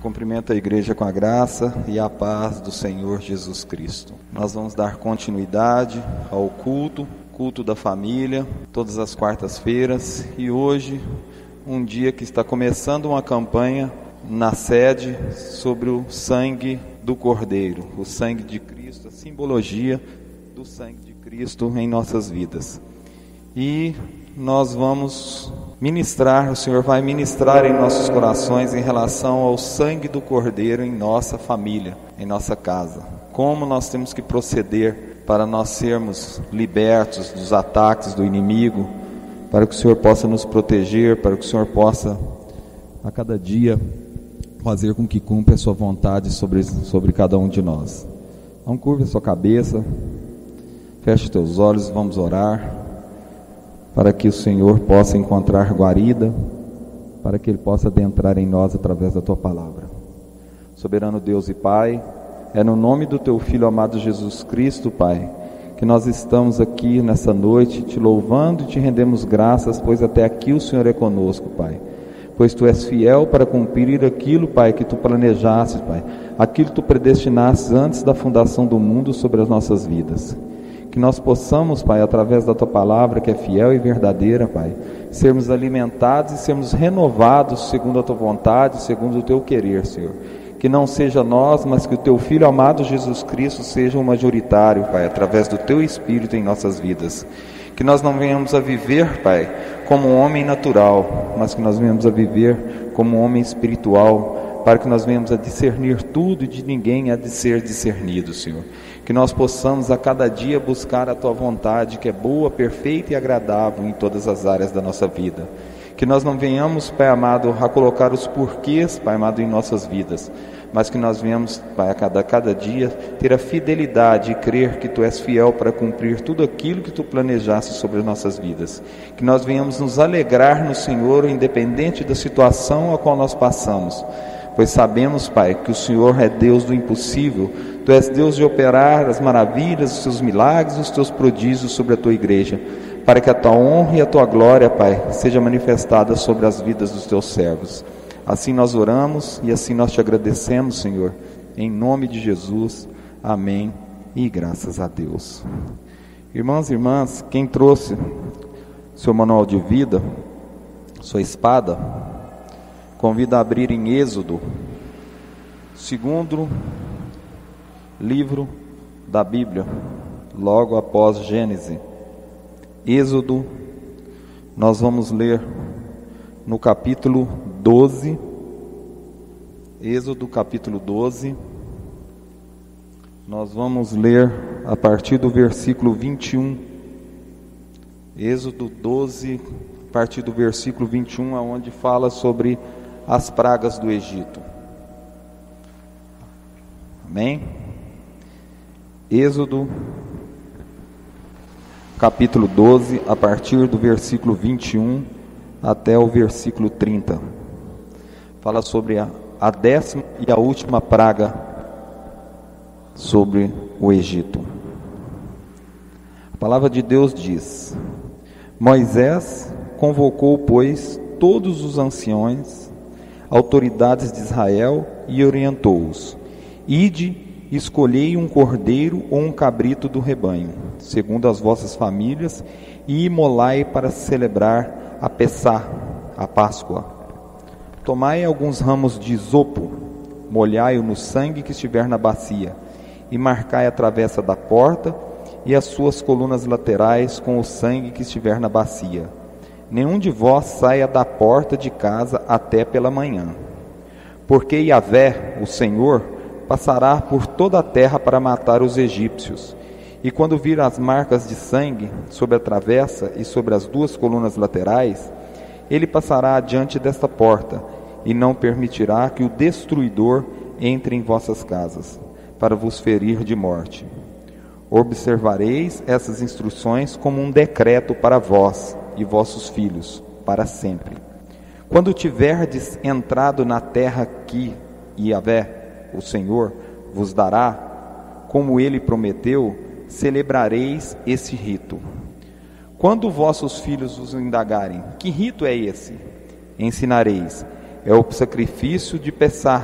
Cumprimento a igreja com a graça e a paz do Senhor Jesus Cristo. Nós vamos dar continuidade ao culto da família, todas as quartas-feiras, e hoje, um dia que está começando uma campanha na sede sobre o sangue do Cordeiro, o sangue de Cristo, a simbologia do sangue de Cristo em nossas vidas. E nós vamos ministrar, o Senhor vai ministrar em nossos corações em relação ao sangue do Cordeiro em nossa família, em nossa casa. Como nós temos que proceder para nós sermos libertos dos ataques do inimigo, para que o Senhor possa nos proteger, para que o Senhor possa a cada dia fazer com que cumpra a sua vontade sobre cada um de nós. Então curva a sua cabeça, feche teus olhos, vamos orar, para que o Senhor possa encontrar guarida, para que Ele possa adentrar em nós através da Tua palavra. Soberano Deus e Pai, é no nome do Teu Filho amado Jesus Cristo, Pai, que nós estamos aqui nessa noite te louvando e te rendemos graças, pois até aqui o Senhor é conosco, Pai. Pois Tu és fiel para cumprir aquilo, Pai, que Tu planejaste, Pai, aquilo que Tu predestinaste antes da fundação do mundo sobre as nossas vidas. Que nós possamos, Pai, através da Tua palavra, que é fiel e verdadeira, Pai, sermos alimentados e sermos renovados segundo a Tua vontade, segundo o Teu querer, Senhor. Que não seja nós, mas que o Teu Filho amado Jesus Cristo seja o majoritário, Pai, através do Teu Espírito em nossas vidas. Que nós não venhamos a viver, Pai, como um homem natural, mas que nós venhamos a viver como um homem espiritual, para que nós venhamos a discernir tudo e de ninguém há de ser discernido, Senhor. Que nós possamos a cada dia buscar a Tua vontade, que é boa, perfeita e agradável em todas as áreas da nossa vida. Que nós não venhamos, Pai amado, a colocar os porquês, Pai amado, em nossas vidas, mas que nós venhamos, Pai, a cada dia ter a fidelidade e crer que Tu és fiel para cumprir tudo aquilo que Tu planejaste sobre as nossas vidas. Que nós venhamos nos alegrar no Senhor, independente da situação a qual nós passamos, pois sabemos, Pai, que o Senhor é Deus do impossível. Tu és Deus de operar as maravilhas, os Teus milagres, os Teus prodígios sobre a Tua igreja, para que a Tua honra e a Tua glória, Pai, seja manifestada sobre as vidas dos Teus servos. Assim nós oramos e assim nós Te agradecemos, Senhor, em nome de Jesus. Amém e graças a Deus. Irmãos e irmãs, quem trouxe seu manual de vida, sua espada, convido a abrir em Êxodo, segundo livro da Bíblia, logo após Gênesis. Êxodo, nós vamos ler no capítulo 12, Êxodo capítulo 12, nós vamos ler a partir do versículo 21, Êxodo 12, a partir do versículo 21, onde fala sobre as pragas do Egito. Amém? Êxodo capítulo 12, a partir do versículo 21 até o versículo 30. Fala sobre a 10ª e a última praga sobre o Egito. A palavra de Deus diz: Moisés convocou, pois, todos os anciões, autoridades de Israel, e orientou-os: Ide, escolhei um cordeiro ou um cabrito do rebanho, segundo as vossas famílias, e imolai para celebrar a Pessá, a Páscoa. Tomai alguns ramos de isopo, molhai-o no sangue que estiver na bacia, e marcai a travessa da porta e as suas colunas laterais com o sangue que estiver na bacia. Nenhum de vós saia da porta de casa até pela manhã. Porque Yahvé, o Senhor, passará por toda a terra para matar os egípcios. E quando vir as marcas de sangue sobre a travessa e sobre as duas colunas laterais, ele passará adiante desta porta, e não permitirá que o destruidor entre em vossas casas, para vos ferir de morte. Observareis essas instruções como um decreto para vós e vossos filhos, para sempre. Quando tiverdes entrado na terra que Yahvé, o Senhor, vos dará, como ele prometeu, celebrareis esse rito. Quando vossos filhos vos indagarem: que rito é esse? Ensinareis: é o sacrifício de Pessá,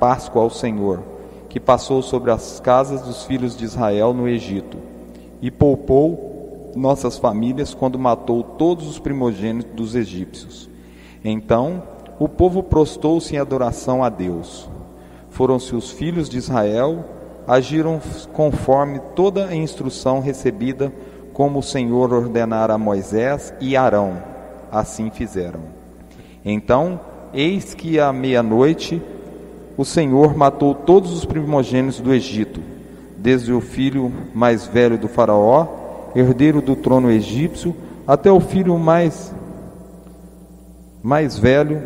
Páscoa ao Senhor, que passou sobre as casas dos filhos de Israel no Egito, e poupou nossas famílias quando matou todos os primogênitos dos egípcios. Então o povo prostou-se em adoração a Deus. Foram-se os filhos de Israel, agiram conforme toda a instrução recebida, como o Senhor ordenara a Moisés e Arão. Assim fizeram. Então, eis que à meia-noite o Senhor matou todos os primogênitos do Egito, desde o filho mais velho do faraó, herdeiro do trono egípcio, até o filho mais velho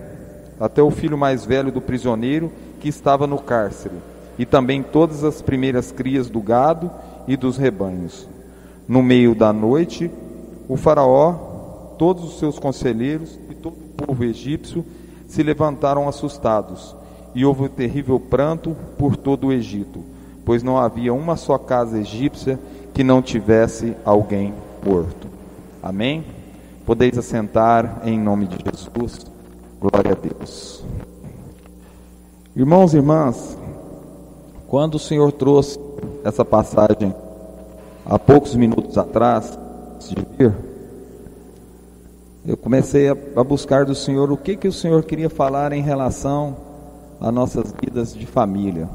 do prisioneiro que estava no cárcere, e também todas as primeiras crias do gado e dos rebanhos. No meio da noite, o faraó, todos os seus conselheiros e todo o povo egípcio se levantaram assustados, e houve um terrível pranto por todo o Egito, pois não havia uma só casa egípcia que não tivesse alguém morto. Amém? Podeis assentar em nome de Jesus. Glória a Deus. Irmãos e irmãs, quando o Senhor trouxe essa passagem há poucos minutos atrás, antes de vir, eu comecei a buscar do Senhor o que o Senhor queria falar em relação às nossas vidas de família.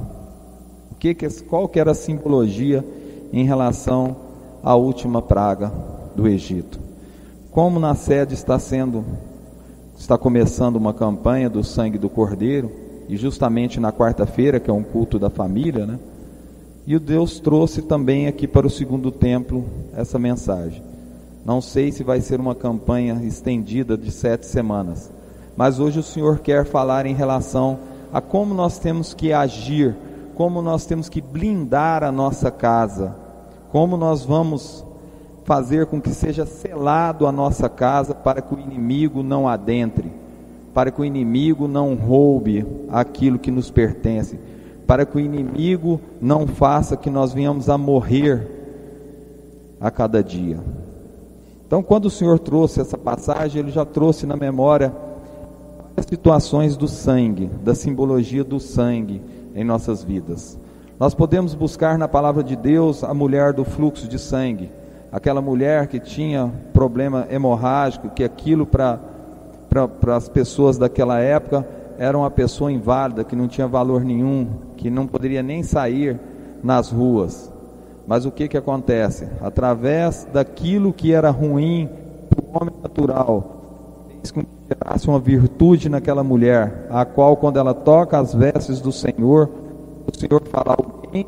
Qual que era a simbologia em relação à última praga do Egito? Como na sede está começando uma campanha do sangue do Cordeiro, e justamente na quarta-feira, que é um culto da família, né? E o Deus trouxe também aqui para o segundo templo essa mensagem. Não sei se vai ser uma campanha estendida de 7 semanas, mas hoje o Senhor quer falar em relação a como nós temos que agir, como nós temos que blindar a nossa casa, como nós vamos fazer com que seja selado a nossa casa para que o inimigo não adentre, para que o inimigo não roube aquilo que nos pertence, para que o inimigo não faça que nós venhamos a morrer a cada dia. Então, quando o Senhor trouxe essa passagem, Ele já trouxe na memória as situações do sangue, da simbologia do sangue em nossas vidas. Nós podemos buscar na palavra de Deus a mulher do fluxo de sangue, aquela mulher que tinha problema hemorrágico, que aquilo para as pessoas daquela época era uma pessoa inválida, que não tinha valor nenhum, que não poderia nem sair nas ruas. Mas o que acontece? Através daquilo que era ruim para o homem natural, fez com que gerasse uma virtude naquela mulher, a qual, quando ela toca as vestes do Senhor, o Senhor fala: alguém,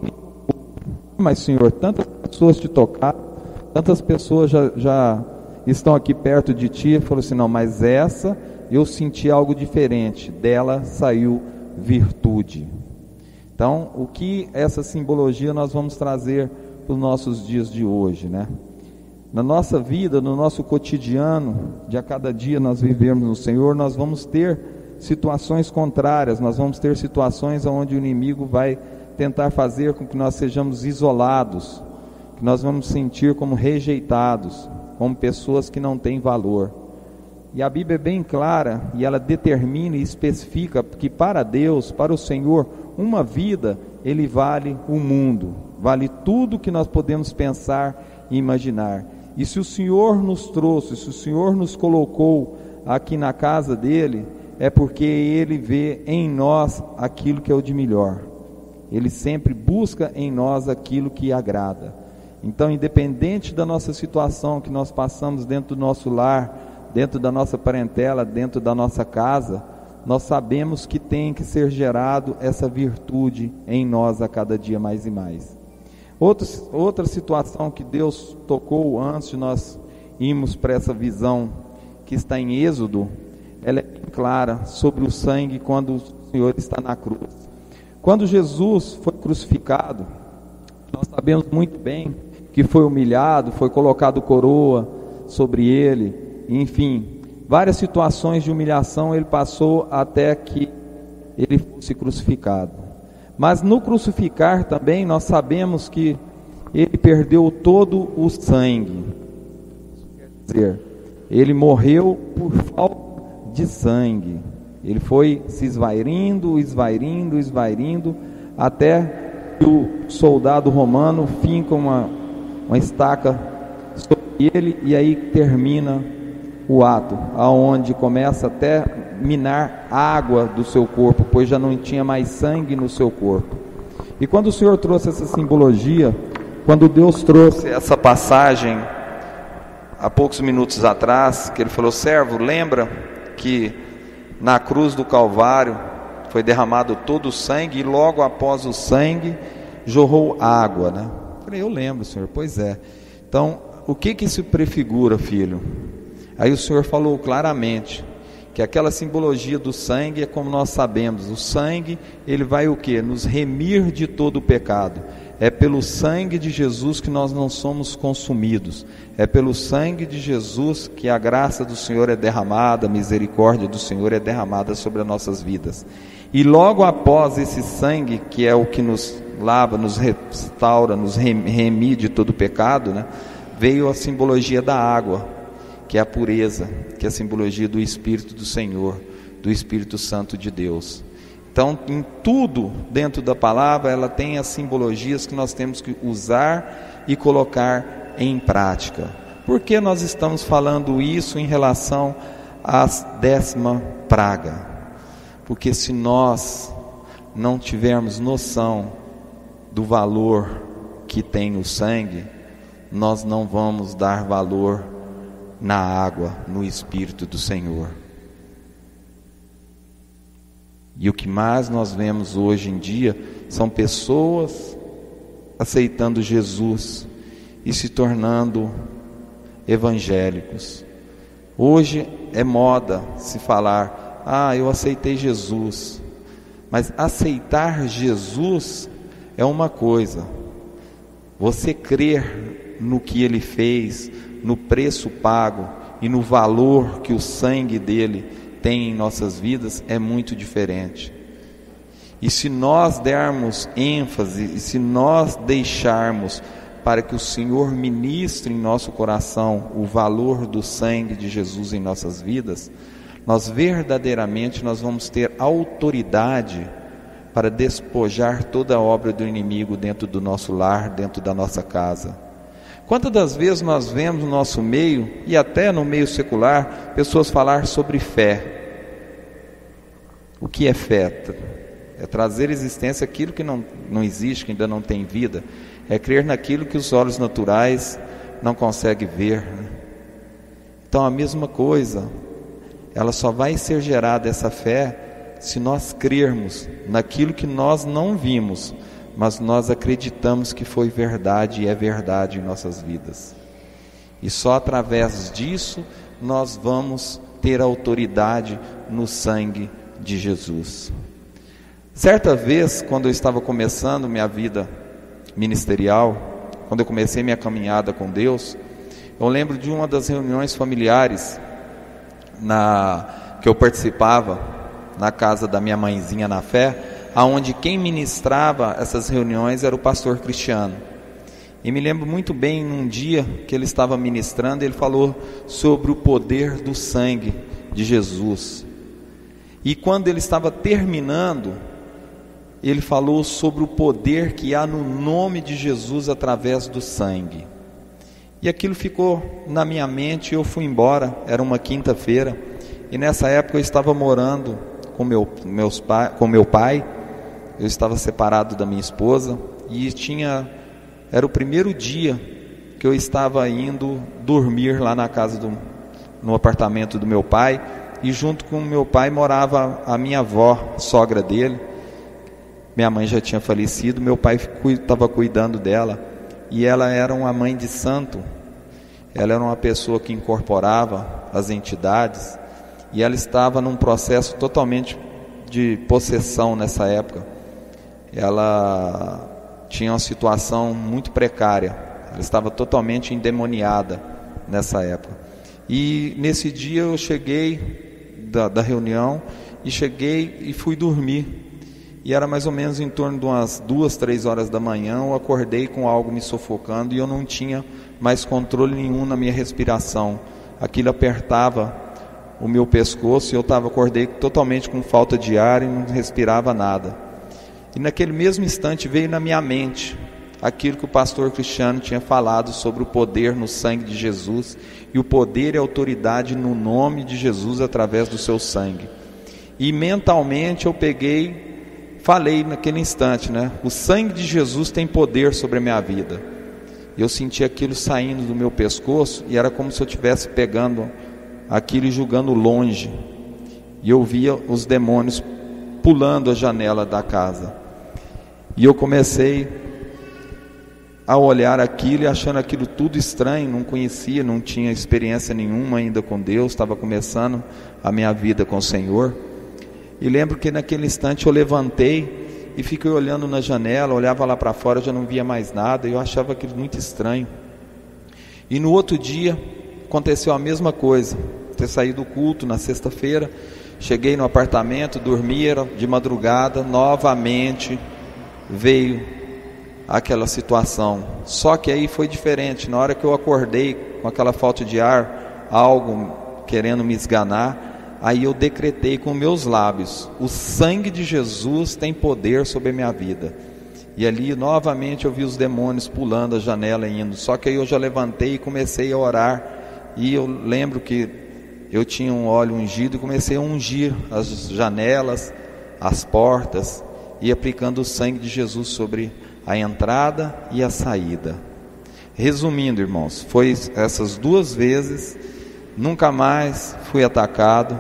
mas Senhor, tantas pessoas te tocaram, tantas pessoas já estão aqui perto de ti. Falou assim: não, mas essa eu senti algo diferente, dela saiu virtude. Então, o que essa simbologia nós vamos trazer para os nossos dias de hoje, né? Na nossa vida, no nosso cotidiano, de a cada dia nós vivemos no Senhor, nós vamos ter situações contrárias, nós vamos ter situações onde o inimigo vai tentar fazer com que nós sejamos isolados, que nós vamos sentir como rejeitados, como pessoas que não têm valor. E a Bíblia é bem clara, e ela determina e especifica que para Deus, para o Senhor, uma vida, Ele vale o mundo, vale tudo que nós podemos pensar e imaginar. E se o Senhor nos trouxe, se o Senhor nos colocou aqui na casa dEle, é porque Ele vê em nós aquilo que é o de melhor. Ele sempre busca em nós aquilo que agrada. Então, independente da nossa situação que nós passamos dentro do nosso lar, dentro da nossa parentela, dentro da nossa casa, nós sabemos que tem que ser gerado essa virtude em nós a cada dia mais e mais. Outra situação que Deus tocou antes de nós irmos para essa visão que está em Êxodo, ela é bem clara sobre o sangue quando o Senhor está na cruz. Quando Jesus foi crucificado, nós sabemos muito bem que foi humilhado, foi colocado coroa sobre ele, enfim, várias situações de humilhação ele passou até que ele fosse crucificado. Mas no crucificar também nós sabemos que ele perdeu todo o sangue. Isso quer dizer, ele morreu por falta de sangue. Ele foi se esvairindo, até que o soldado romano finca uma estaca sobre ele, e aí termina o ato, aonde começa até minar a água do seu corpo, pois já não tinha mais sangue no seu corpo. E quando o Senhor trouxe essa simbologia, quando Deus trouxe essa passagem há poucos minutos atrás, que ele falou: servo, lembra que na cruz do Calvário foi derramado todo o sangue, e logo após o sangue jorrou água, né? Eu falei: eu lembro, Senhor. Pois é. Então, o que isso prefigura, filho? Aí o Senhor falou claramente que aquela simbologia do sangue é como nós sabemos, o sangue, ele vai o quê? Nos remir de todo o pecado. É pelo sangue de Jesus que nós não somos consumidos. É pelo sangue de Jesus que a graça do Senhor é derramada, a misericórdia do Senhor é derramada sobre as nossas vidas. E logo após esse sangue, que é o que nos lava, nos restaura, nos remir de todo o pecado, né, veio a simbologia da água, que é a pureza, que é a simbologia do Espírito do Senhor, do Espírito Santo de Deus. Então, em tudo dentro da palavra, ela tem as simbologias que nós temos que usar e colocar em prática. Por que nós estamos falando isso em relação à 10ª praga? Porque se nós não tivermos noção do valor que tem o sangue, nós não vamos dar valor na água, no Espírito do Senhor. E o que mais nós vemos hoje em dia são pessoas aceitando Jesus e se tornando evangélicos. Hoje é moda se falar: eu aceitei Jesus. Mas aceitar Jesus é uma coisa, você crer no que Ele fez, no preço pago e no valor que o sangue dele tem em nossas vidas, é muito diferente. E se nós dermos ênfase, e se nós deixarmos para que o Senhor ministre em nosso coração o valor do sangue de Jesus em nossas vidas, nós verdadeiramente vamos ter autoridade para despojar toda a obra do inimigo dentro do nosso lar, dentro da nossa casa. Quantas das vezes nós vemos no nosso meio, e até no meio secular, pessoas falar sobre fé. O que é fé? É trazer à existência aquilo que não existe, que ainda não tem vida. É crer naquilo que os olhos naturais não conseguem ver, né? Então a mesma coisa, ela só vai ser gerada essa fé se nós crermos naquilo que nós não vimos, mas nós acreditamos que foi verdade e é verdade em nossas vidas. E só através disso nós vamos ter autoridade no sangue de Jesus. Certa vez, quando eu estava começando minha vida ministerial, quando eu comecei minha caminhada com Deus, eu lembro de uma das reuniões familiares que eu participava na casa da minha mãezinha na fé, aonde quem ministrava essas reuniões era o pastor Cristiano. E me lembro muito bem, num dia que ele estava ministrando, ele falou sobre o poder do sangue de Jesus. E quando ele estava terminando, ele falou sobre o poder que há no nome de Jesus através do sangue. E aquilo ficou na minha mente, e eu fui embora. Era uma quinta-feira, e nessa época eu estava morando com meu pai. Eu estava separado da minha esposa, e era o primeiro dia que eu estava indo dormir lá na casa no apartamento do meu pai, e junto com meu pai morava a minha avó, sogra dele. Minha mãe já tinha falecido, meu pai estava cuidando dela, e ela era uma mãe de santo. Ela era uma pessoa que incorporava as entidades, e ela estava num processo totalmente de possessão nessa época. Ela tinha uma situação muito precária, ela estava totalmente endemoniada nessa época. E nesse dia eu cheguei da reunião, e fui dormir. E era mais ou menos em torno de umas 2, 3 horas da manhã, eu acordei com algo me sufocando, e eu não tinha mais controle nenhum na minha respiração. Aquilo apertava o meu pescoço e eu acordei totalmente com falta de ar e não respirava nada. E naquele mesmo instante veio na minha mente aquilo que o pastor Cristiano tinha falado sobre o poder no sangue de Jesus e o poder e a autoridade no nome de Jesus através do seu sangue. E mentalmente eu falei naquele instante, o sangue de Jesus tem poder sobre a minha vida. Eu senti aquilo saindo do meu pescoço e era como se eu estivesse pegando aquilo e jogando longe. E eu via os demônios pulando a janela da casa. E eu comecei a olhar aquilo e achando aquilo tudo estranho, não conhecia, não tinha experiência nenhuma ainda com Deus, estava começando a minha vida com o Senhor. E lembro que naquele instante eu levantei e fiquei olhando na janela, olhava lá para fora, já não via mais nada, e eu achava aquilo muito estranho. E no outro dia aconteceu a mesma coisa, ter saído do culto na sexta-feira, cheguei no apartamento, dormi, era de madrugada, novamente veio aquela situação. Só que aí foi diferente, na hora que eu acordei com aquela falta de ar, algo querendo me esganar, aí eu decretei com meus lábios: o sangue de Jesus tem poder sobre a minha vida. E ali novamente eu vi os demônios pulando a janela e indo. Só que aí eu já levantei e comecei a orar. E eu lembro que eu tinha um óleo ungido e comecei a ungir as janelas, as portas, e aplicando o sangue de Jesus sobre a entrada e a saída. Resumindo, irmãos, foi essas 2 vezes, nunca mais fui atacado.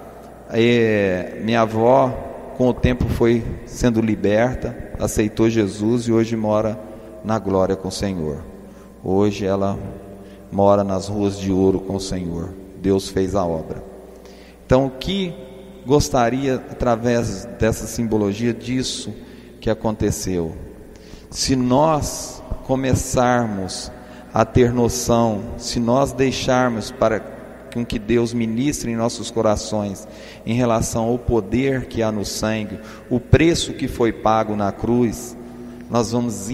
Minha avó, com o tempo, foi sendo liberta, aceitou Jesus e hoje mora na glória com o Senhor. Hoje ela mora nas ruas de ouro com o Senhor. Deus fez a obra. Então, o que gostaria, através dessa simbologia disso que aconteceu, se nós começarmos a ter noção, se nós deixarmos para com que Deus ministre em nossos corações em relação ao poder que há no sangue, o preço que foi pago na cruz, nós vamos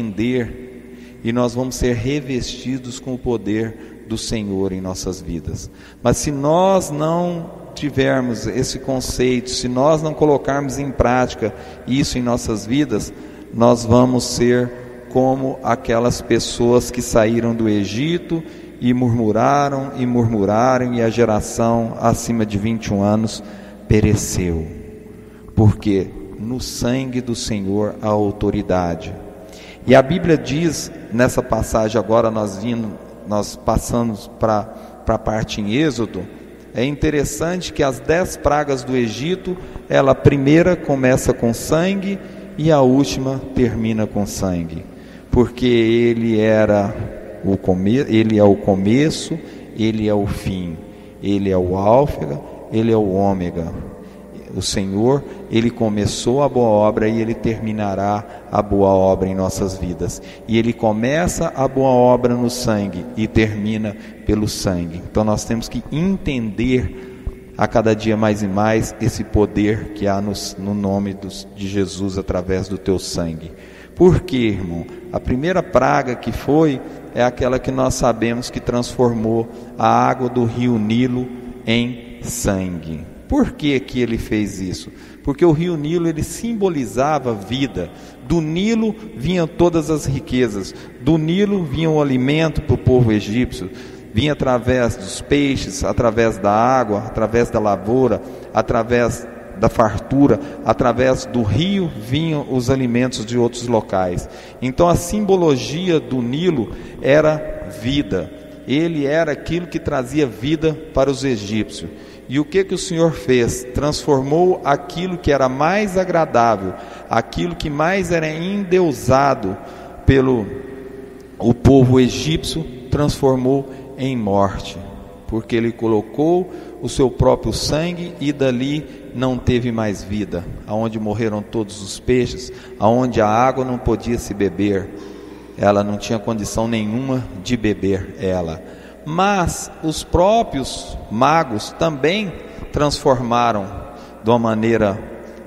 entender e nós vamos ser revestidos com o poder do Senhor em nossas vidas. Mas se nós não tivermos esse conceito, se nós não colocarmos em prática isso em nossas vidas, nós vamos ser como aquelas pessoas que saíram do Egito e murmuraram e a geração acima de 21 anos pereceu. Porque no sangue do Senhor há autoridade. E a Bíblia diz, nessa passagem agora nós passamos para a parte em Êxodo, é interessante que as 10 pragas do Egito, a primeira começa com sangue e a última termina com sangue. Porque ele é o começo, ele é o fim, ele é o alfa, ele é o ômega. O Senhor, ele começou a boa obra e ele terminará a boa obra em nossas vidas. E ele começa a boa obra no sangue e termina pelo sangue. Então nós temos que entender a cada dia mais e mais esse poder que há no nome de Jesus através do teu sangue. Por quê, irmão? A primeira praga que foi é aquela que nós sabemos que transformou a água do rio Nilo em sangue. Por que ele fez isso? Porque o rio Nilo, ele simbolizava vida. Do Nilo vinham todas as riquezas, do Nilo vinha o alimento para o povo egípcio, vinha através dos peixes, através da água, através da lavoura, através da fartura, através do rio vinham os alimentos de outros locais. Então a simbologia do Nilo era vida, ele era aquilo que trazia vida para os egípcios. E o que o Senhor fez? Transformou aquilo que era mais agradável, aquilo que mais era endeusado pelo o povo egípcio, transformou em morte, porque ele colocou o seu próprio sangue e dali não teve mais vida. Aonde morreram todos os peixes, aonde a água não podia se beber, ela não tinha condição nenhuma de beber ela. Mas os próprios magos também transformaram de uma maneira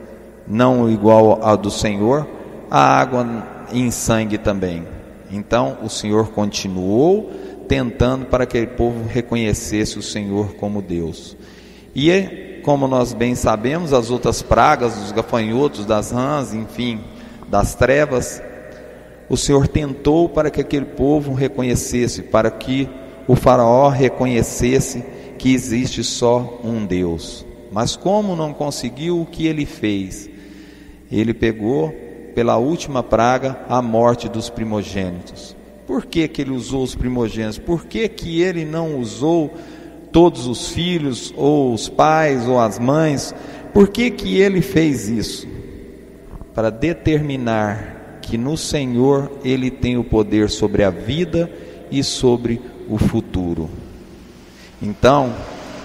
não igual à do Senhor, a água em sangue também. Então o Senhor continuou tentando para que o povo reconhecesse o Senhor como Deus. E, como nós bem sabemos, as outras pragas, dos gafanhotos, das rãs, enfim, das trevas, o Senhor tentou para que aquele povo reconhecesse, para que o faraó reconhecesse que existe só um Deus. Mas como não conseguiu, o que ele fez? Ele pegou, pela última praga, a morte dos primogênitos. Por que que ele usou os primogênitos? Por que que ele não usou todos os filhos, ou os pais, ou as mães? Por que que ele fez isso? Para determinar que no Senhor ele tem o poder sobre a vida e sobre o futuro. Então,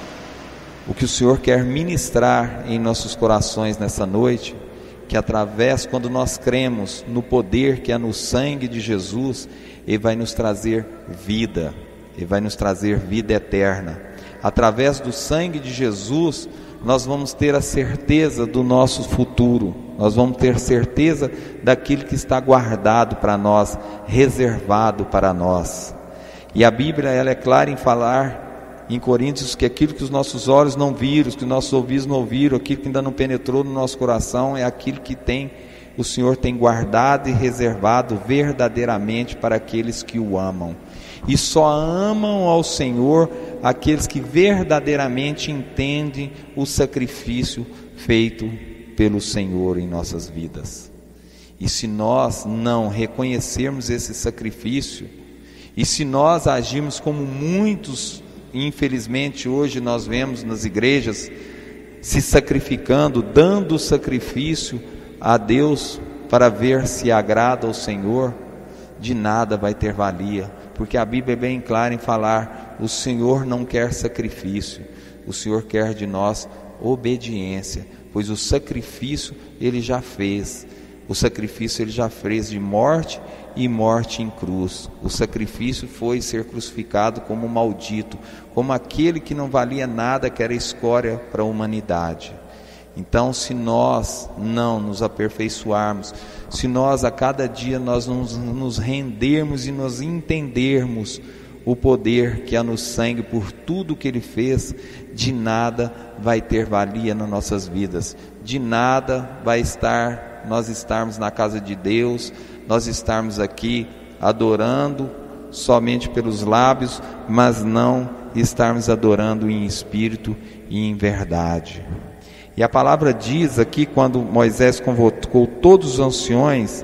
o que o Senhor quer ministrar em nossos corações nessa noite, que através, quando nós cremos no poder que é no sangue de Jesus, Ele vai nos trazer vida, Ele vai nos trazer vida eterna. Através do sangue de Jesus, nós vamos ter a certeza do nosso futuro, nós vamos ter certeza daquilo que está guardado para nós, reservado para nós. E a Bíblia, ela é clara em falar em Coríntios que aquilo que os nossos olhos não viram, que os nossos ouvidos não ouviram, aquilo que ainda não penetrou no nosso coração, é aquilo que o Senhor tem guardado e reservado verdadeiramente para aqueles que o amam. E só amam ao Senhor aqueles que verdadeiramente entendem o sacrifício feito pelo Senhor em nossas vidas. E se nós não reconhecermos esse sacrifício, e se nós agirmos como muitos, infelizmente hoje nós vemos nas igrejas, se sacrificando, dando o sacrifício a Deus para ver se agrada ao Senhor, de nada vai ter valia, porque a Bíblia é bem clara em falar: o Senhor não quer sacrifício, o Senhor quer de nós obediência, pois o sacrifício Ele já fez, o sacrifício Ele já fez de morte e morte em cruz. O sacrifício foi ser crucificado como maldito, como aquele que não valia nada, que era escória para a humanidade. Então, se nós não nos aperfeiçoarmos, se nós a cada dia nós nos rendermos e nos entendermos o poder que há no sangue por tudo que Ele fez, de nada vai ter valia nas nossas vidas, de nada vai nós estarmos na casa de Deus, nós estarmos aqui adorando somente pelos lábios, mas não estarmos adorando em espírito e em verdade. E a palavra diz aqui, quando Moisés convocou todos os anciões: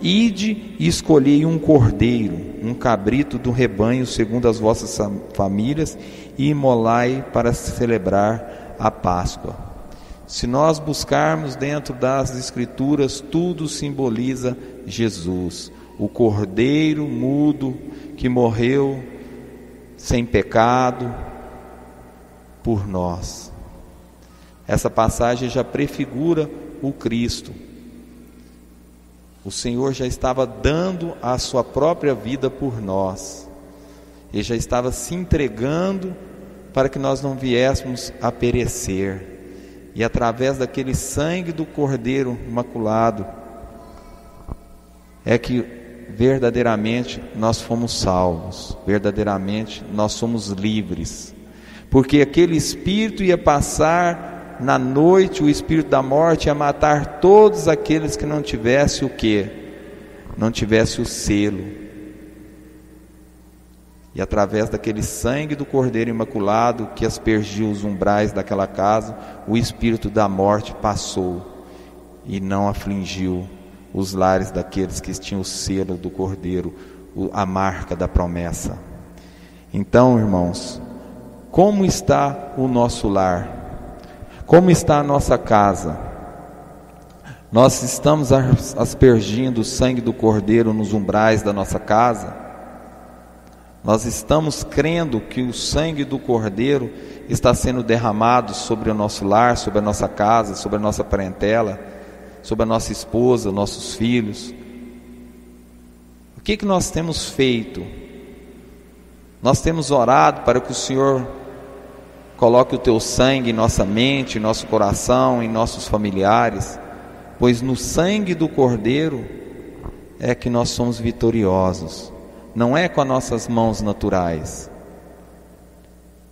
ide e escolhei um cordeiro, um cabrito do rebanho, segundo as vossas famílias, e imolai para celebrar a Páscoa. Se nós buscarmos dentro das Escrituras, tudo simboliza Jesus, o cordeiro mudo que morreu sem pecado por nós. Essa passagem já prefigura o Cristo. O Senhor já estava dando a sua própria vida por nós. Ele já estava se entregando para que nós não viéssemos a perecer. E através daquele sangue do Cordeiro Imaculado é que verdadeiramente nós fomos salvos, verdadeiramente nós somos livres. Porque aquele espírito ia passar na noite, o espírito da morte ia matar todos aqueles que não tivesse o quê? Não tivesse o selo. E através daquele sangue do Cordeiro Imaculado que aspergiu os umbrais daquela casa, o espírito da morte passou e não afligiu os lares daqueles que tinham o selo do Cordeiro, a marca da promessa. Então, irmãos, como está o nosso lar? Como está a nossa casa? Nós estamos aspergindo o sangue do Cordeiro nos umbrais da nossa casa? Nós estamos crendo que o sangue do Cordeiro está sendo derramado sobre o nosso lar, sobre a nossa casa, sobre a nossa parentela, sobre a nossa esposa, nossos filhos? O que nós temos feito? Nós temos orado para que o Senhor coloque o teu sangue em nossa mente, em nosso coração, em nossos familiares, pois no sangue do Cordeiro é que nós somos vitoriosos, não é com as nossas mãos naturais.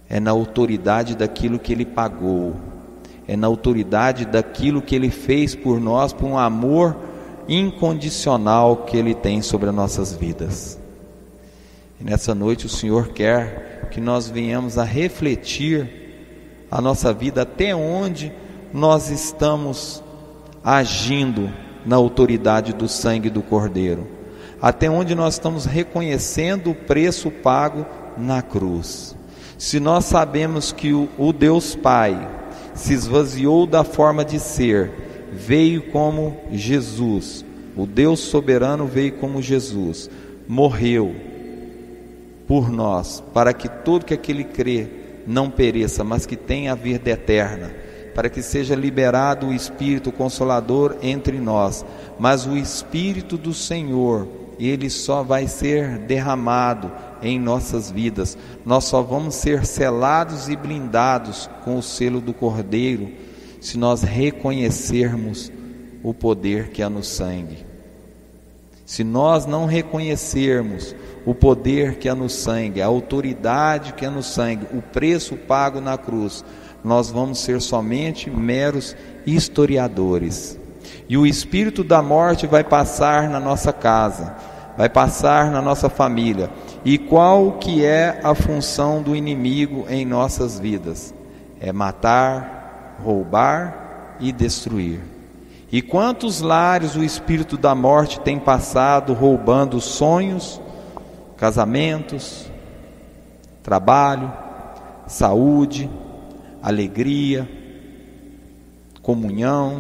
é na autoridade daquilo que Ele pagou, é na autoridade daquilo que Ele fez por nós, por um amor incondicional que Ele tem sobre as nossas vidas. E nessa noite o Senhor quer que nós venhamos a refletir a nossa vida, até onde nós estamos agindo na autoridade do sangue do Cordeiro, até onde nós estamos reconhecendo o preço pago na cruz. Se nós sabemos que o Deus Pai se esvaziou da forma de ser, veio como Jesus, o Deus soberano veio como Jesus, morreu por nós, para que todo que aquele crê não pereça, mas que tenha a vida eterna, para que seja liberado o Espírito Consolador entre nós. Mas o Espírito do Senhor, Ele só vai ser derramado em nossas vidas, nós só vamos ser selados e blindados com o selo do Cordeiro, se nós reconhecermos o poder que há no sangue. Se nós não reconhecermos o poder que há no sangue, a autoridade que há no sangue, o preço pago na cruz, nós vamos ser somente meros historiadores. E o espírito da morte vai passar na nossa casa, vai passar na nossa família. E qual que é a função do inimigo em nossas vidas? É matar, roubar e destruir. E quantos lares o espírito da morte tem passado roubando sonhos, casamentos, trabalho, saúde, alegria, comunhão.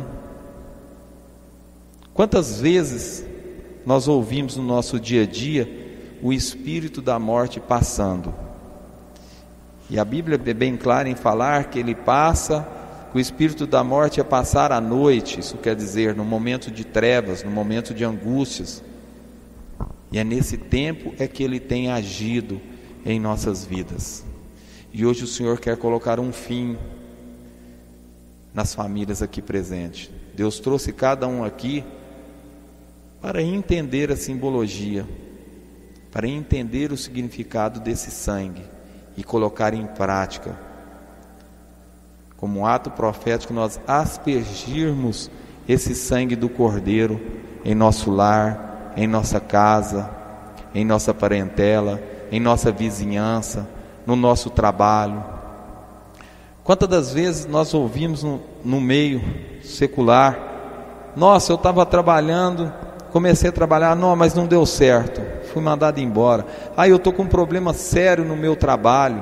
Quantas vezes nós ouvimos no nosso dia a dia o espírito da morte passando? E a Bíblia é bem clara em falar que ele passa, que o espírito da morte é passar a noite, isso quer dizer, no momento de trevas, no momento de angústias. E é nesse tempo é que ele tem agido em nossas vidas. E hoje o Senhor quer colocar um fim nas famílias aqui presentes. Deus trouxe cada um aqui para entender a simbologia, para entender o significado desse sangue e colocar em prática, como um ato profético, nós aspergirmos esse sangue do Cordeiro em nosso lar, em nossa casa, em nossa parentela, em nossa vizinhança, no nosso trabalho. Quantas das vezes nós ouvimos no meio secular: nossa, eu estava trabalhando, comecei a trabalhar, não, mas não deu certo, fui mandado embora. Eu estou com um problema sério no meu trabalho,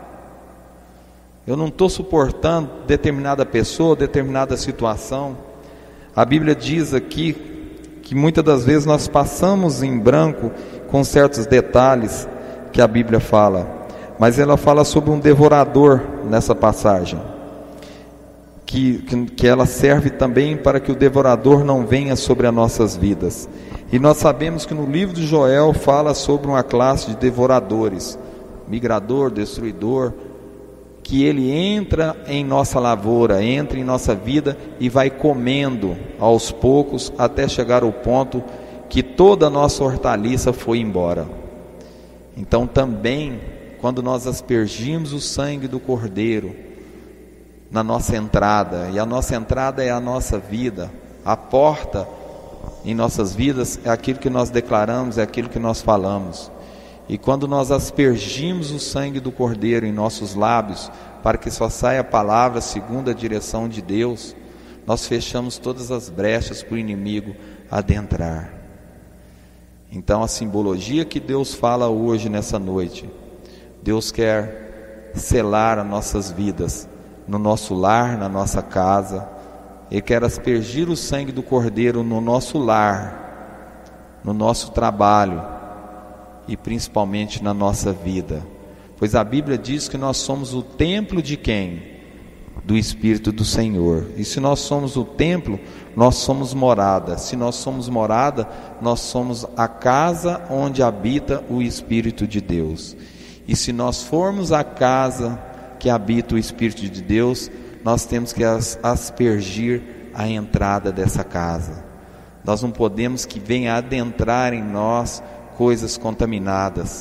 eu não estou suportando determinada pessoa, determinada situação. A Bíblia diz aqui que muitas das vezes nós passamos em branco com certos detalhes que a Bíblia fala, mas ela fala sobre um devorador nessa passagem, que ela serve também para que o devorador não venha sobre as nossas vidas. E nós sabemos que no livro de Joel fala sobre uma classe de devoradores, migrador, destruidor, que ele entra em nossa lavoura, entra em nossa vida e vai comendo aos poucos até chegar ao ponto que toda a nossa hortaliça foi embora. Então também, quando nós aspergimos o sangue do Cordeiro na nossa entrada, e a nossa entrada é a nossa vida, a porta em nossas vidas é aquilo que nós declaramos, é aquilo que nós falamos. E quando nós aspergimos o sangue do Cordeiro em nossos lábios, para que só saia a palavra segundo a direção de Deus, nós fechamos todas as brechas para o inimigo adentrar. Então a simbologia que Deus fala hoje nessa noite, Deus quer selar as nossas vidas, no nosso lar, na nossa casa. Ele quer aspergir o sangue do Cordeiro no nosso lar, no nosso trabalho e principalmente na nossa vida, pois a Bíblia diz que nós somos o templo de quem? Do Espírito do Senhor. E se nós somos o templo, nós somos morada. Se nós somos morada, nós somos a casa onde habita o Espírito de Deus. E se nós formos a casa que habita o Espírito de Deus, nós temos que aspergir a entrada dessa casa. Nós não podemos que venha adentrar em nós coisas contaminadas,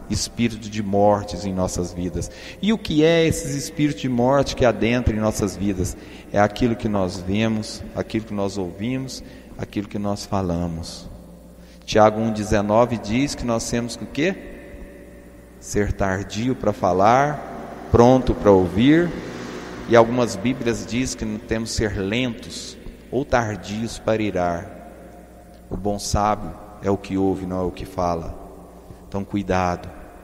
espírito de mortes em nossas vidas. E o que é esses espíritos de morte que adentram em nossas vidas? É aquilo que nós vemos, aquilo que nós ouvimos, aquilo que nós falamos. Tiago 1,19 diz que nós temos que o quê? Ser tardio para falar, pronto para ouvir, e algumas Bíblias dizem que temos que ser lentos ou tardios para irar. O bom sábio é o que ouve, não é o que fala. Então cuidado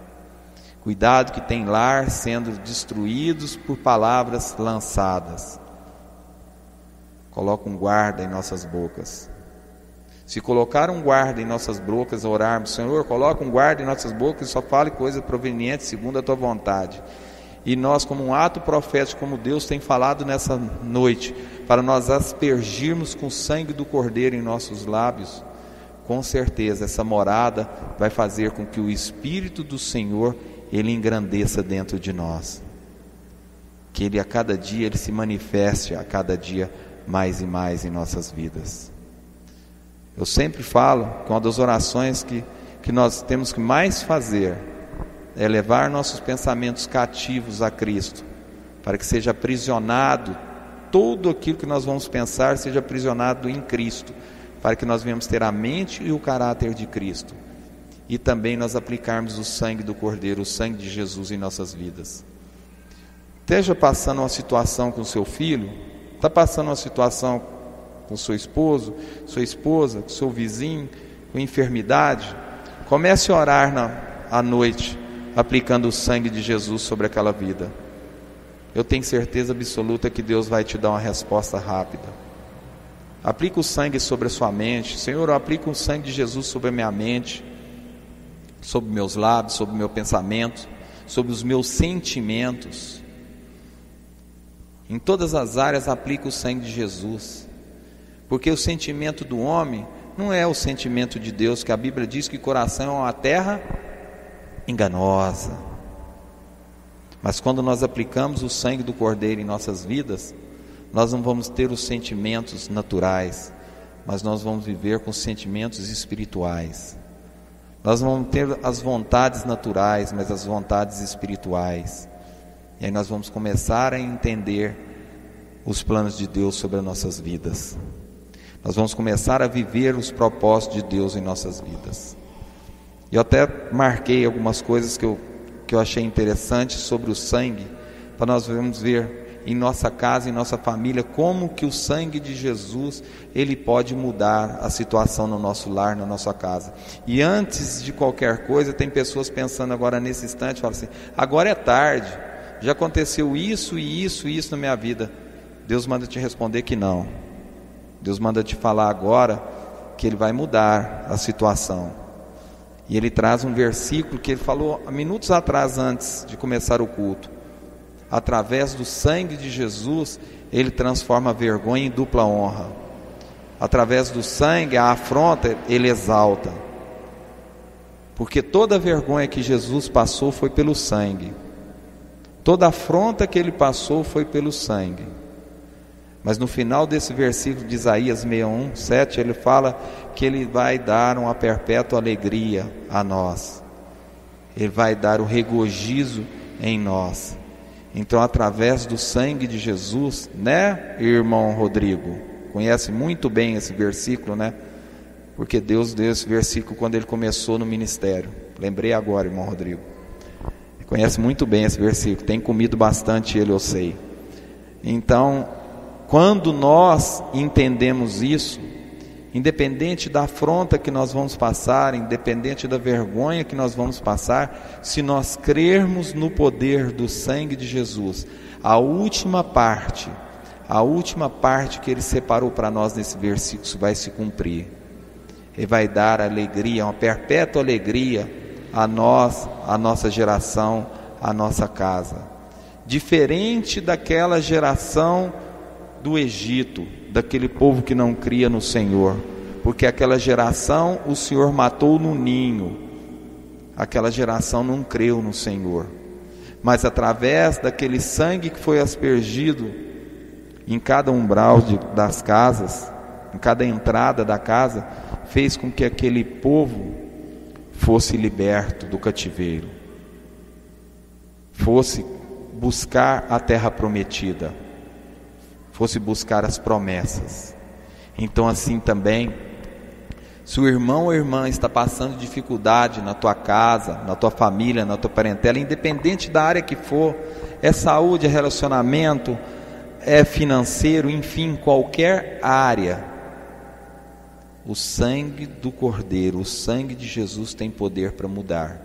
que tem lar sendo destruídos por palavras lançadas. Coloca um guarda em nossas bocas. Se colocar um guarda em nossas bocas, orarmos, Senhor, coloca um guarda em nossas bocas e só fale coisas provenientes segundo a tua vontade. E nós, como um ato profético, como Deus tem falado nessa noite, para nós aspergirmos com o sangue do Cordeiro em nossos lábios, com certeza essa morada vai fazer com que o Espírito do Senhor, Ele engrandeça dentro de nós. Que Ele a cada dia, Ele se manifeste a cada dia mais e mais em nossas vidas. Eu sempre falo que uma das orações que nós temos que mais fazer é levar nossos pensamentos cativos a Cristo, para que seja aprisionado, tudo aquilo que nós vamos pensar seja aprisionado em Cristo, para que nós venhamos ter a mente e o caráter de Cristo, e também nós aplicarmos o sangue do Cordeiro, o sangue de Jesus em nossas vidas. Esteja passando uma situação com seu filho, está passando uma situação com seu esposo, sua esposa, com seu vizinho, com enfermidade, comece a orar à noite, aplicando o sangue de Jesus sobre aquela vida. Eu tenho certeza absoluta que Deus vai te dar uma resposta rápida. Aplica o sangue sobre a sua mente. Senhor, eu aplico o sangue de Jesus sobre a minha mente, sobre meus lábios, sobre o meu pensamento, sobre os meus sentimentos. Em todas as áreas aplica o sangue de Jesus, porque o sentimento do homem não é o sentimento de Deus, que a Bíblia diz que o coração é uma terra enganosa. Mas quando nós aplicamos o sangue do Cordeiro em nossas vidas, nós não vamos ter os sentimentos naturais, mas nós vamos viver com sentimentos espirituais. Nós vamos ter as vontades naturais, mas as vontades espirituais. E aí nós vamos começar a entender os planos de Deus sobre as nossas vidas. Nós vamos começar a viver os propósitos de Deus em nossas vidas. Eu até marquei algumas coisas que eu achei interessantes sobre o sangue, para nós vamos ver em nossa casa, em nossa família, como que o sangue de Jesus, ele pode mudar a situação no nosso lar, na nossa casa. E antes de qualquer coisa, tem pessoas pensando agora nesse instante, falam assim, agora é tarde, já aconteceu isso e isso e isso na minha vida. Deus manda te responder que não. Deus manda te falar agora que Ele vai mudar a situação. E Ele traz um versículo que Ele falou minutos atrás, antes de começar o culto. Através do sangue de Jesus, Ele transforma a vergonha em dupla honra. Através do sangue, a afronta, Ele exalta. Porque toda a vergonha que Jesus passou foi pelo sangue. Toda a afronta que Ele passou foi pelo sangue. Mas no final desse versículo de Isaías 61:7, Ele fala que Ele vai dar uma perpétua alegria a nós. Ele vai dar o regozijo em nós. Então, através do sangue de Jesus, né, irmão Rodrigo? Conhece muito bem esse versículo, né? Porque Deus deu esse versículo quando Ele começou no ministério. Lembrei agora, irmão Rodrigo. Conhece muito bem esse versículo. Tem comido bastante ele, eu sei. Então, quando nós entendemos isso, independente da afronta que nós vamos passar, independente da vergonha que nós vamos passar, se nós crermos no poder do sangue de Jesus, a última parte que Ele separou para nós nesse versículo vai se cumprir. Ele vai dar alegria, uma perpétua alegria a nós, a nossa geração, a nossa casa. Diferente daquela geração do Egito, daquele povo que não cria no Senhor, porque aquela geração o Senhor matou no ninho, aquela geração não creu no Senhor, mas através daquele sangue que foi aspergido em cada umbral das casas, em cada entrada da casa, fez com que aquele povo fosse liberto do cativeiro. fosse buscar a terra prometida, fosse buscar as promessas. Então assim também, se o irmão ou irmã está passando dificuldade na tua casa, na tua família, na tua parentela, independente da área que for, é saúde, é relacionamento, é financeiro, enfim, qualquer área, o sangue do Cordeiro, o sangue de Jesus tem poder para mudar.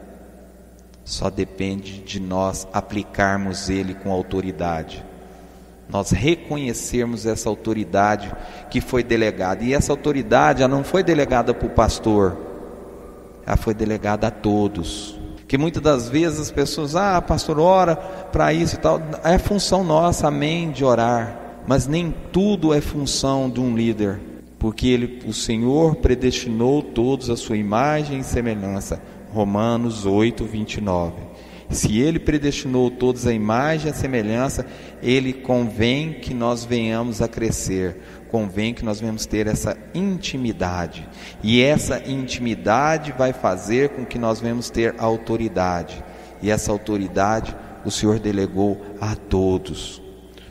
Só depende de nós aplicarmos ele com autoridade, nós reconhecermos essa autoridade que foi delegada. E essa autoridade, ela não foi delegada para o pastor, ela foi delegada a todos. Que muitas das vezes as pessoas, pastor, ora para isso e tal. É função nossa, amém, de orar. Mas nem tudo é função de um líder, porque o Senhor predestinou todos à sua imagem e semelhança. Romanos 8, 29. Se Ele predestinou todos à imagem e à semelhança, Ele convém que nós venhamos a crescer, convém que nós venhamos ter essa intimidade. E essa intimidade vai fazer com que nós venhamos ter autoridade. E essa autoridade o Senhor delegou a todos.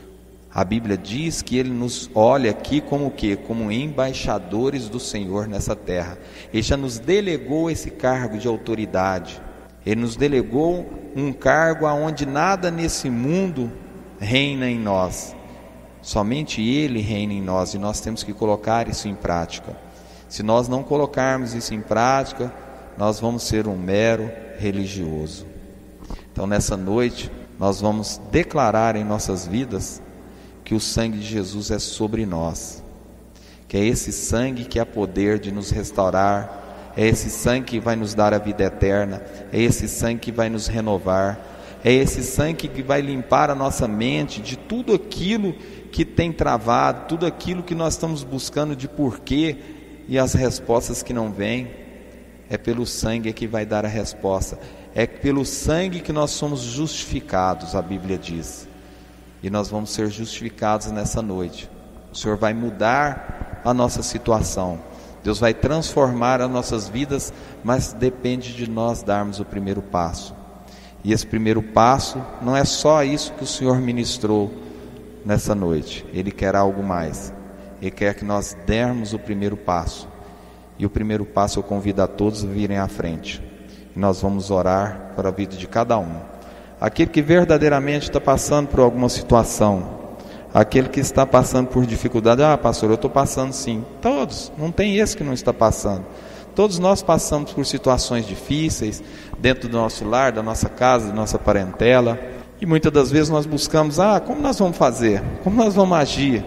A Bíblia diz que Ele nos olha aqui como o quê? Como embaixadores do Senhor nessa terra. Ele já nos delegou esse cargo de autoridade. Ele nos delegou um cargo aonde nada nesse mundo reina em nós. Somente Ele reina em nós, e nós temos que colocar isso em prática. Se nós não colocarmos isso em prática, nós vamos ser um mero religioso. Então nessa noite, nós vamos declarar em nossas vidas que o sangue de Jesus é sobre nós, que é esse sangue que há poder de nos restaurar, é esse sangue que vai nos dar a vida eterna, é esse sangue que vai nos renovar, é esse sangue que vai limpar a nossa mente de tudo aquilo que tem travado, tudo aquilo que nós estamos buscando de porquê e as respostas que não vêm. É pelo sangue que vai dar a resposta, é pelo sangue que nós somos justificados, a Bíblia diz, e nós vamos ser justificados nessa noite. O Senhor vai mudar a nossa situação, Deus vai transformar as nossas vidas, mas depende de nós darmos o primeiro passo. E esse primeiro passo não é só isso que o Senhor ministrou nessa noite. Ele quer algo mais. Ele quer que nós dermos o primeiro passo. E o primeiro passo eu convido a todos a virem à frente. E nós vamos orar para a vida de cada um. Aquele que verdadeiramente está passando por alguma situação, aquele que está passando por dificuldade, pastor, eu estou passando sim. Todos, não tem esse que não está passando. Todos nós passamos por situações difíceis, dentro do nosso lar, da nossa casa, da nossa parentela. E muitas das vezes nós buscamos, como nós vamos fazer? Como nós vamos agir?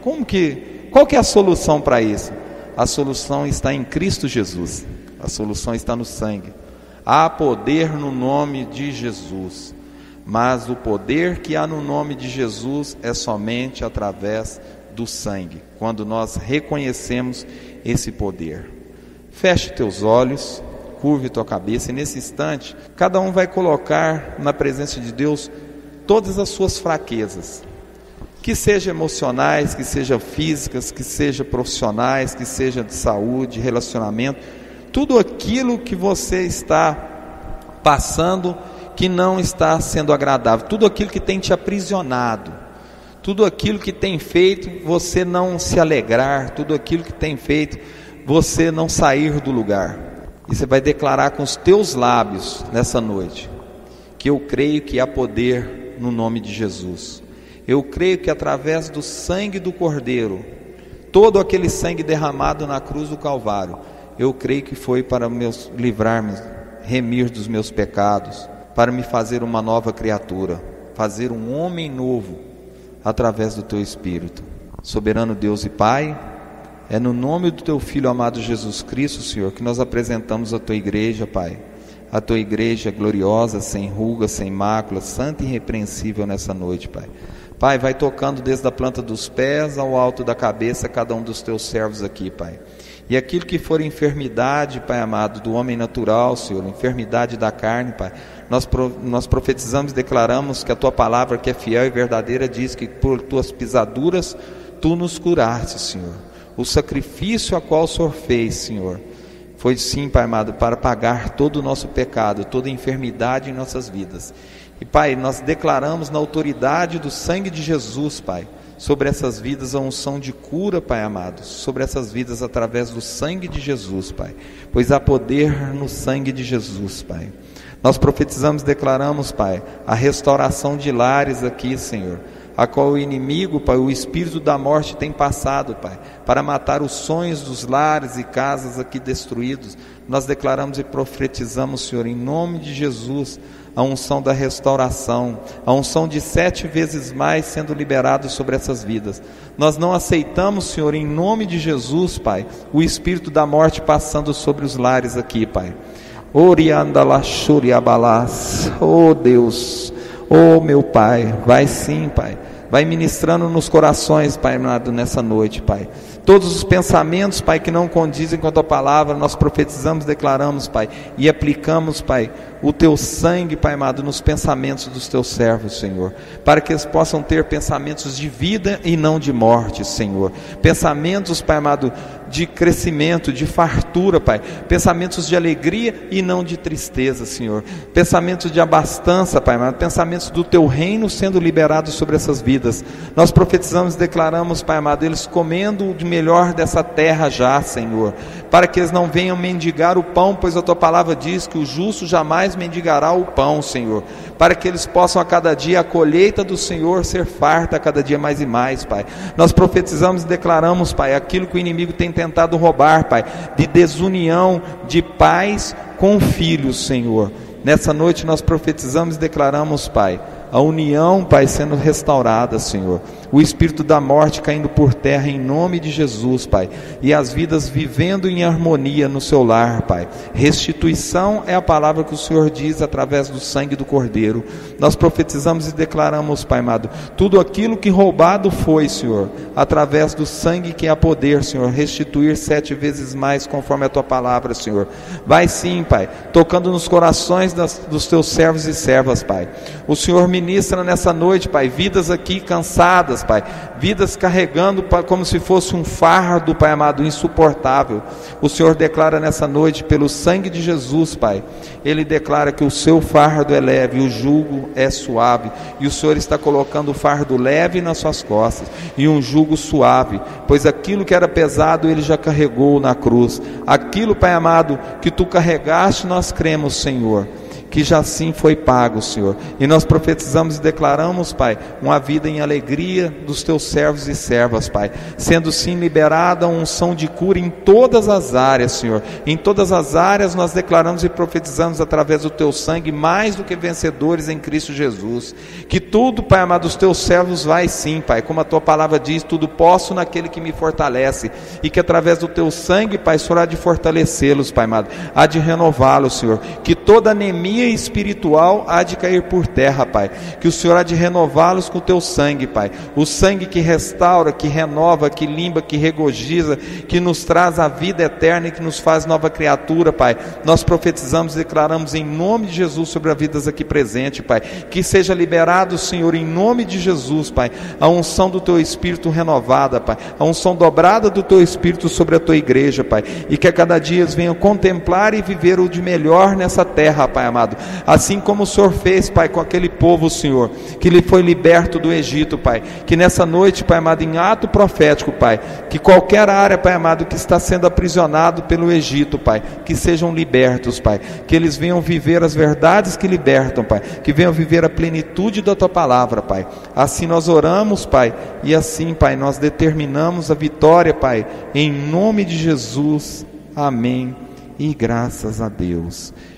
Qual que é a solução para isso? A solução está em Cristo Jesus. A solução está no sangue. Há poder no nome de Jesus. Mas o poder que há no nome de Jesus é somente através do sangue, quando nós reconhecemos esse poder. Feche teus olhos, curve tua cabeça, e nesse instante, cada um vai colocar na presença de Deus todas as suas fraquezas, que sejam emocionais, que sejam físicas, que sejam profissionais, que sejam de saúde, relacionamento, tudo aquilo que você está passando que não está sendo agradável, tudo aquilo que tem te aprisionado, tudo aquilo que tem feito você não se alegrar, tudo aquilo que tem feito você não sair do lugar. E você vai declarar com os teus lábios nessa noite, que eu creio que há poder no nome de Jesus. Eu creio que através do sangue do Cordeiro, todo aquele sangue derramado na cruz do Calvário, eu creio que foi para livrar-me, remir dos meus pecados, para me fazer uma nova criatura, fazer um homem novo, através do Teu Espírito. Soberano Deus e Pai, é no nome do Teu Filho amado Jesus Cristo, Senhor, que nós apresentamos a Tua igreja, Pai, a Tua igreja gloriosa, sem ruga, sem mácula, santa e irrepreensível nessa noite, Pai. Pai, vai tocando desde a planta dos pés ao alto da cabeça cada um dos Teus servos aqui, Pai. E aquilo que for enfermidade, Pai amado, do homem natural, Senhor, enfermidade da carne, Pai, nós profetizamos e declaramos que a Tua palavra, que é fiel e verdadeira, diz que por Tuas pisaduras Tu nos curaste, Senhor. O sacrifício a qual o Senhor fez, Senhor, foi sim, Pai amado, para pagar todo o nosso pecado, toda enfermidade em nossas vidas. E Pai, nós declaramos na autoridade do sangue de Jesus, Pai, sobre essas vidas a unção de cura, Pai amado, sobre essas vidas através do sangue de Jesus, Pai, pois há poder no sangue de Jesus, Pai. Nós profetizamos e declaramos, Pai, a restauração de lares aqui, Senhor, a qual o inimigo, Pai, o espírito da morte tem passado, Pai, para matar os sonhos dos lares e casas aqui destruídos. Nós declaramos e profetizamos, Senhor, em nome de Jesus, a unção da restauração, a unção de 7 vezes mais sendo liberado sobre essas vidas. Nós não aceitamos, Senhor, em nome de Jesus, Pai, o espírito da morte passando sobre os lares aqui, Pai. Oriandalachuriabalás, oh Deus, oh meu Pai, vai sim, Pai, vai ministrando nos corações, Pai amado, nessa noite, Pai. Todos os pensamentos, Pai, que não condizem com a Tua palavra, nós profetizamos, declaramos, Pai, e aplicamos, Pai, o Teu sangue, Pai amado, nos pensamentos dos Teus servos, Senhor, para que eles possam ter pensamentos de vida e não de morte, Senhor. Pensamentos, Pai amado, de crescimento, de fartura, Pai. Pensamentos de alegria e não de tristeza, Senhor. Pensamentos de abastança, Pai amado. Pensamentos do Teu reino sendo liberados sobre essas vidas. Nós profetizamos e declaramos, Pai amado, eles comendo o melhor dessa terra já, Senhor, para que eles não venham mendigar o pão, pois a Tua palavra diz que o justo jamais mendigará o pão, Senhor, para que eles possam a cada dia, a colheita do Senhor ser farta a cada dia mais e mais, Pai. Nós profetizamos e declaramos, Pai, aquilo que o inimigo tem tentado roubar, Pai, de desunião de pais com filhos, Senhor. Nessa noite nós profetizamos e declaramos, Pai, a união, Pai, sendo restaurada, Senhor, o espírito da morte caindo por terra em nome de Jesus, Pai, e as vidas vivendo em harmonia no seu lar, Pai. Restituição é a palavra que o Senhor diz através do sangue do Cordeiro. Nós profetizamos e declaramos, Pai amado, tudo aquilo que roubado foi, Senhor, através do sangue que há poder, Senhor, restituir 7 vezes mais conforme a Tua palavra, Senhor. Vai sim, Pai, tocando nos corações dos Teus servos e servas, Pai. O Senhor ministra nessa noite, Pai, vidas aqui cansadas, Pai, vidas carregando, Pai, como se fosse um fardo, Pai amado, insuportável. O Senhor declara nessa noite, pelo sangue de Jesus, Pai, Ele declara que o seu fardo é leve, o jugo é suave, e o Senhor está colocando o fardo leve nas suas costas, e um jugo suave, pois aquilo que era pesado, Ele já carregou na cruz. Aquilo, Pai amado, que Tu carregaste, nós cremos, Senhor, que já sim foi pago, Senhor, e nós profetizamos e declaramos, Pai, uma vida em alegria dos Teus servos e servas, Pai, sendo sim liberada a unção de cura em todas as áreas, Senhor. Em todas as áreas nós declaramos e profetizamos através do Teu sangue, mais do que vencedores em Cristo Jesus, que tudo, Pai amado, dos Teus servos vai sim, Pai, como a Tua palavra diz, tudo posso naquele que me fortalece, e que através do Teu sangue, Pai, o Senhor há de fortalecê-los, Pai amado, há de renová-los, Senhor, que toda anemia espiritual há de cair por terra, Pai, que o Senhor há de renová-los com o Teu sangue, Pai, o sangue que restaura, que renova, que limpa, que regozija, que nos traz a vida eterna e que nos faz nova criatura, Pai. Nós profetizamos e declaramos em nome de Jesus sobre as vidas aqui presentes, Pai, que seja liberado, Senhor, em nome de Jesus, Pai, a unção do Teu Espírito renovada, Pai, a unção dobrada do Teu Espírito sobre a Tua igreja, Pai, e que a cada dia eles venham contemplar e viver o de melhor nessa terra, Pai amado, assim como o Senhor fez, Pai, com aquele povo, Senhor, que lhe foi liberto do Egito, Pai, que nessa noite, Pai amado, em ato profético, Pai, que qualquer área, Pai amado, que está sendo aprisionado pelo Egito, Pai, que sejam libertos, Pai, que eles venham viver as verdades que libertam, Pai, que venham viver a plenitude da Tua palavra, Pai. Assim nós oramos, Pai, e assim, Pai, nós determinamos a vitória, Pai, em nome de Jesus. Amém e graças a Deus.